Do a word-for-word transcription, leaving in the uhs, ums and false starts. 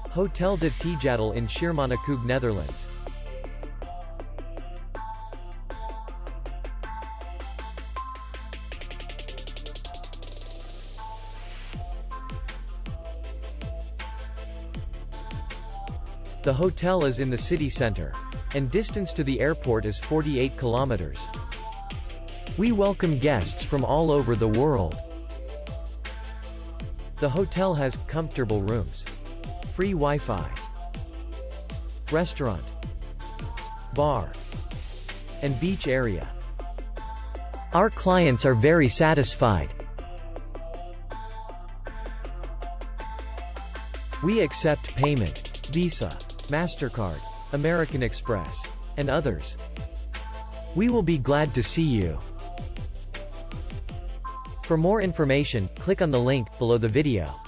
Hotel de Tjattel in Schiermonnikoog, Netherlands. The hotel is in the city center, and distance to the airport is forty-eight kilometers. We welcome guests from all over the world. The hotel has comfortable rooms, free Wi-Fi, restaurant, bar, and beach area. Our clients are very satisfied. We accept payment, Visa, MasterCard, American Express, and others. We will be glad to see you. For more information, click on the link below the video.